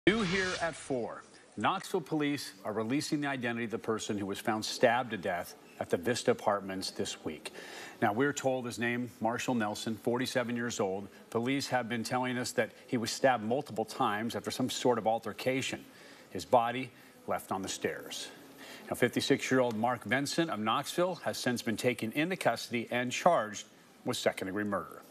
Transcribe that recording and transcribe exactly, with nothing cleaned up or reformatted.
New here at four. Knoxville police are releasing the identity of the person who was found stabbed to death at the Vista Apartments this week. Now, we're told his name, Marshall Nelson, forty-seven years old. Police have been telling us that he was stabbed multiple times after some sort of altercation. His body left on the stairs. Now, fifty-six-year-old Mark Vincent of Knoxville has since been taken into custody and charged with second-degree murder.